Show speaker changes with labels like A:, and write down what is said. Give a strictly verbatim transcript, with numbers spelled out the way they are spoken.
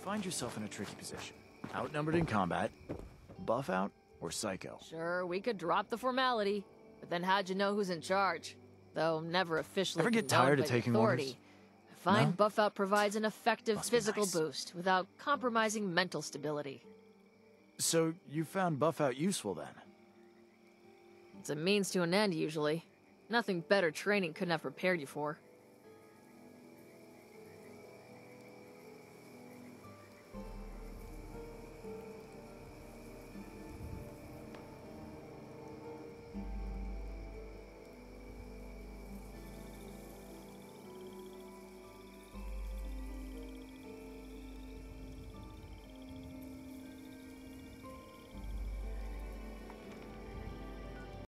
A: find yourself in a tricky position. Outnumbered in combat, buff out, or psycho.
B: Sure, we could drop the formality, but then how'd you know who's in charge? Though never officially
A: Ever get
B: condoned
A: tired of
B: by
A: taking
B: authority.
A: orders?
B: I find
A: No?
B: buff out provides an effective
A: Must be
B: physical
A: nice.
B: boost without compromising mental stability.
A: So, you found buff out useful then?
B: It's a means to an end, usually. Nothing better training couldn't have prepared you for.